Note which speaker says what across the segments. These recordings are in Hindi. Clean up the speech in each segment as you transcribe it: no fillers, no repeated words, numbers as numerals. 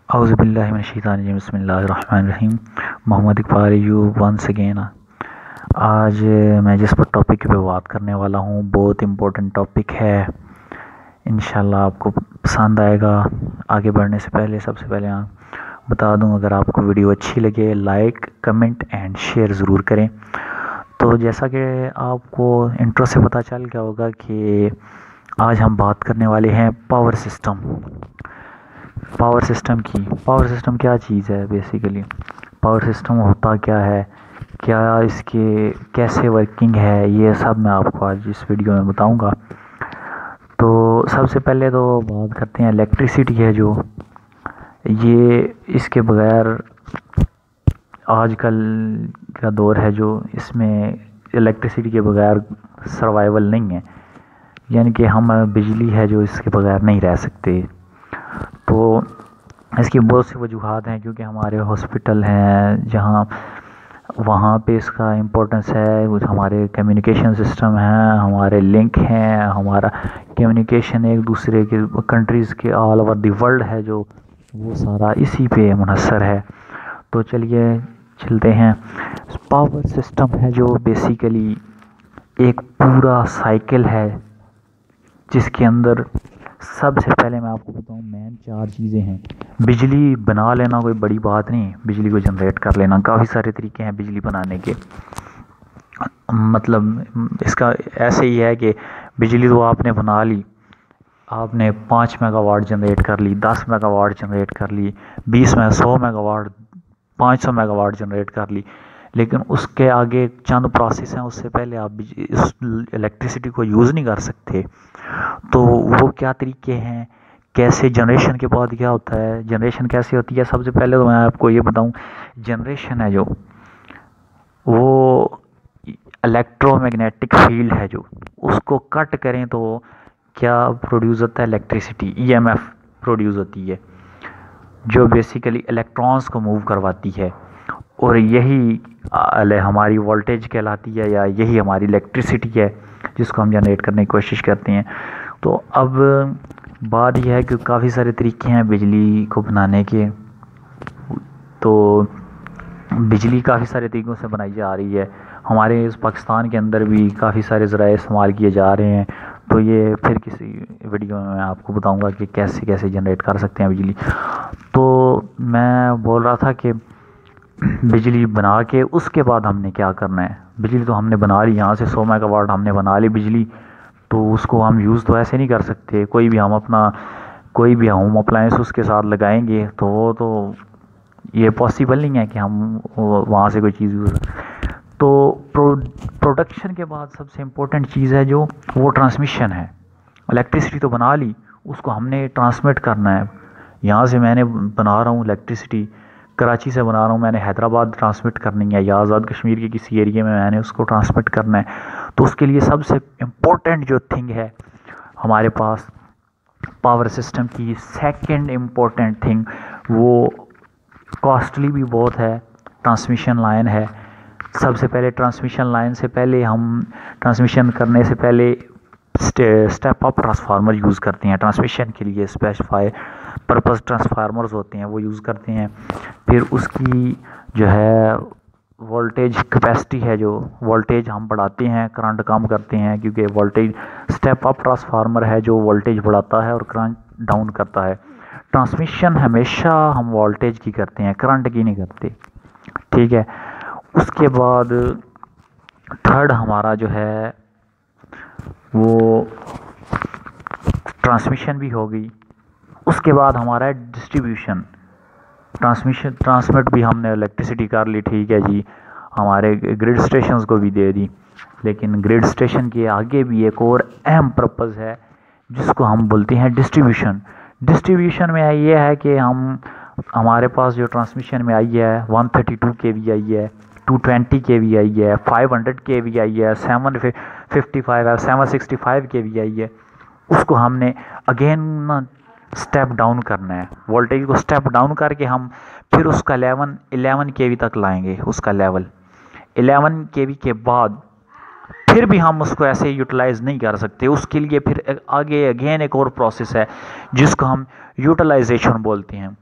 Speaker 1: औज़ुबिल्लाहिमिनश्शैतानिर्रजीम बिस्मिल्लाहिर्रहमानिर्रहीम। Mohammad Iqbal you once again. आज मैं जिस पर टॉपिक पे बात करने वाला हूँ बहुत इम्पोर्टेंट टॉपिक है। इंशाल्लाह आपको पसंद आएगा। आगे बढ़ने से पहले सबसे पहले बता दूँ, अगर आपको वीडियो अच्छी लगे लाइक कमेंट एंड शेयर ज़रूर करें। तो जैसा कि आपको इंट्रो से पता चल गया होगा कि आज हम बात करने वाले हैं पावर सिस्टम की। पावर सिस्टम क्या चीज़ है? बेसिकली पावर सिस्टम होता क्या है, क्या इसके कैसे वर्किंग है, ये सब मैं आपको आज इस वीडियो में बताऊंगा। तो सबसे पहले तो बात करते हैं इलेक्ट्रिसिटी है जो ये इसके बगैर आजकल का दौर है जो इसमें इलेक्ट्रिसिटी के बगैर सर्वाइवल नहीं है, यानी कि हम बिजली है जो इसके बगैर नहीं रह सकते। तो इसकी बहुत सी वजूहात हैं, क्योंकि हमारे हॉस्पिटल हैं जहाँ वहाँ पे इसका इम्पोर्टेंस है। कुछ हमारे कम्युनिकेशन सिस्टम हैं, हमारे लिंक हैं, हमारा कम्युनिकेशन एक दूसरे के कंट्रीज़ के ऑल ओवर द वर्ल्ड है जो वो सारा इसी पे मुनहसर है। तो चलिए चलते हैं। पावर सिस्टम है जो बेसिकली एक पूरा साइकिल है जिसके अंदर सबसे पहले मैं आपको बताऊं मेन 4 चीज़ें हैं। बिजली बना लेना कोई बड़ी बात नहीं, बिजली को जनरेट कर लेना, काफ़ी सारे तरीके हैं बिजली बनाने के। मतलब इसका ऐसे ही है कि बिजली तो आपने बना ली, आपने 5 मेगावाट जनरेट कर ली, 10 मेगावाट जनरेट कर ली, 20 में 100 मेगावाट 500 मेगावाट जनरेट कर ली, लेकिन उसके आगे चंद प्रोसेस हैं, उससे पहले आप इस इलेक्ट्रिसिटी को यूज़ नहीं कर सकते। तो वो क्या तरीके हैं, कैसे जनरेशन के बाद क्या होता है, जनरेशन कैसे होती है। सबसे पहले तो मैं आपको ये बताऊं, जनरेशन है जो वो इलेक्ट्रोमैग्नेटिक फील्ड है जो उसको कट करें तो क्या प्रोड्यूस होता है, इलेक्ट्रिसिटी ईएमएफ प्रोड्यूस होती है जो बेसिकली इलेक्ट्रॉन्स को मूव करवाती है, और यही हमारी वोल्टेज कहलाती है, या यही हमारी इलेक्ट्रिसिटी है जिसको हम जनरेट करने की कोशिश करते हैं। तो अब बात यह है कि काफ़ी सारे तरीके हैं बिजली को बनाने के। तो बिजली काफ़ी सारे तरीक़ों से बनाई जा रही है। हमारे इस पाकिस्तान के अंदर भी काफ़ी सारे ज़राए इस्तेमाल किए जा रहे हैं। तो ये फिर किसी वीडियो में मैं आपको बताऊंगा कि कैसे कैसे जनरेट कर सकते हैं बिजली। तो मैं बोल रहा था कि बिजली बना के उसके बाद हमने क्या करना है। बिजली तो हमने बना ली, यहाँ से 100 मेगावाट हमने बना ली बिजली, तो उसको हम यूज़ तो ऐसे नहीं कर सकते। कोई भी होम अप्लायंस उसके साथ लगाएंगे तो वो तो ये पॉसिबल नहीं है कि हम वहाँ से कोई चीज़ यूज़। तो प्रोडक्शन के बाद सबसे इम्पोर्टेंट चीज़ है जो वो ट्रांसमिशन है। इलेक्ट्रिसिटी तो बना ली, उसको हमने ट्रांसमिट करना है। यहाँ से मैंने बना रहा हूँ इलेक्ट्रिसिटी, कराची से बना रहा हूँ, मैंने हैदराबाद ट्रांसमिट करनी है या आज़ाद कश्मीर के किसी एरिया में मैंने उसको ट्रांसमिट करना है। तो उसके लिए सबसे इम्पोर्टेंट जो थिंग है हमारे पास पावर सिस्टम की, सेकंड इम्पोर्टेंट थिंग वो कॉस्टली भी बहुत है, ट्रांसमिशन लाइन है। सबसे पहले ट्रांसमिशन लाइन से पहले हम ट्रांसमिशन करने से पहले स्टेप अप ट्रांसफार्मर यूज़ करते हैं ट्रांसमिशन के लिए। स्पेसिफाई पर्पस ट्रांसफार्मर्स होते हैं वो यूज़ करते हैं। फिर उसकी जो है वोल्टेज कैपेसिटी है, जो वोल्टेज हम बढ़ाते हैं, करंट कम करते हैं, क्योंकि वोल्टेज स्टेप अप ट्रांसफार्मर है जो वोल्टेज बढ़ाता है और करंट डाउन करता है। ट्रांसमिशन हमेशा हम वोल्टेज की करते हैं, करंट की नहीं करते, ठीक है। उसके बाद थर्ड हमारा जो है वो ट्रांसमिशन भी हो गई। उसके बाद हमारा है डिस्ट्रीब्यूशन। ट्रांसमिट भी हमने इलेक्ट्रिसिटी कर ली, ठीक है जी, हमारे ग्रिड स्टेशंस को भी दे दी। लेकिन ग्रिड स्टेशन के आगे भी एक और अहम पर्पज़ है जिसको हम बोलते हैं डिस्ट्रीब्यूशन। डिस्ट्रीब्यूशन में ये है कि हमारे पास जो ट्रांसमिशन में आई है 132 kV आई है, 220 kV आई है, 500 kV आई है, 755 है, 765 kV आई है। उसको हमने अगेन स्टेप डाउन करना है, वोल्टेज को स्टेप डाउन करके हम फिर उसका 11 kV तक लाएंगे। उसका लेवल 11 kV के बाद फिर भी हम उसको ऐसे यूटिलाइज़ नहीं कर सकते। उसके लिए फिर आगे अगेन एक और प्रोसेस है जिसको हम यूटिलाइजेशन बोलते हैं।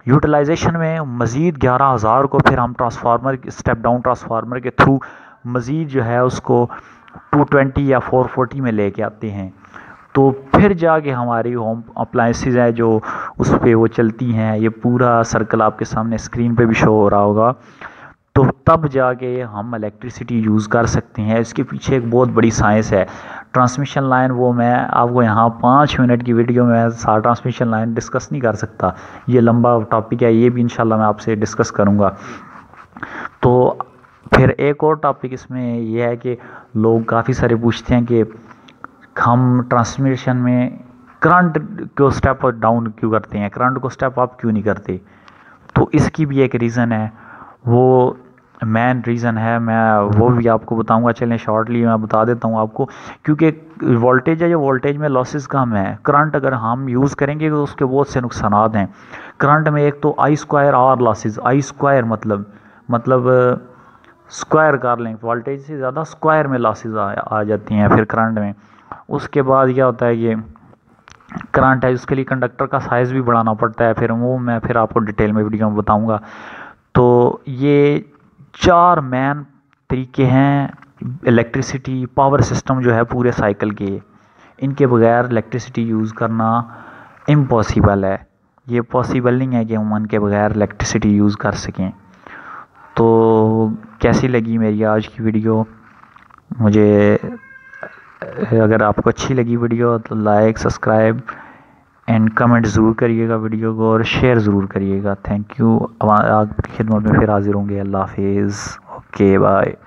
Speaker 1: यूटिलाइजेशन में मज़ीद 11,000 को फिर हम ट्रांसफार्मर स्टेप डाउन ट्रांसफार्मर के थ्रू मज़ीद जो है उसको 220 या 440 में लेके आते हैं, तो फिर जाके हमारी होम अप्लाइंसेस है जो उस पर वो चलती हैं। ये पूरा सर्कल आपके सामने स्क्रीन पे भी शो हो रहा होगा। तो तब जाके हम इलेक्ट्रिसिटी यूज़ कर सकते हैं। इसके पीछे एक बहुत बड़ी साइंस है। ट्रांसमिशन लाइन वो मैं आपको यहाँ 5 मिनट की वीडियो में सारा ट्रांसमिशन लाइन डिस्कस नहीं कर सकता, ये लंबा टॉपिक है, ये भी इंशाल्लाह मैं आपसे डिस्कस करूँगा। तो फिर एक और टॉपिक इसमें यह है कि लोग काफ़ी सारे पूछते हैं कि हम ट्रांसमिशन में करंट को स्टेप डाउन क्यों करते हैं, करंट को स्टेप अप क्यों नहीं करते। तो इसकी भी एक रीज़न है, वो मेन रीज़न है, मैं वो भी आपको बताऊंगा। चलें शॉर्टली मैं बता देता हूँ आपको। क्योंकि वोल्टेज है, जो वोल्टेज में लॉसेस कम है, करंट अगर हम यूज़ करेंगे तो उसके बहुत से नुकसानात हैं। करंट में एक तो I square R losses, I square मतलब स्क्वायर कर लें, वोल्टेज से ज़्यादा स्क्वायर में लॉसेस आ जाती हैं फिर करंट में। उसके बाद क्या होता है कि करंट है उसके लिए कंडक्टर का साइज़ भी बढ़ाना पड़ता है, फिर वो मैं फिर आपको डिटेल में वीडियो में बताऊंगा। तो ये 4 मेन तरीके हैं इलेक्ट्रिसिटी पावर सिस्टम जो है पूरे साइकिल के, इनके बगैर इलेक्ट्रिसिटी यूज़ करना इम्पॉसिबल है। ये पॉसिबल नहीं है कि हम इनके बगैर इलेक्ट्रिसिटी यूज़ कर सकें। तो कैसी लगी मेरी आज की वीडियो, मुझे अगर आपको अच्छी लगी वीडियो तो लाइक सब्सक्राइब एंड कमेंट ज़रूर करिएगा वीडियो को, और शेयर ज़रूर करिएगा। Thank you. आपकी खिदमत में फिर हाजिर होंगे। अल्लाह हाफिज़। Okay bye.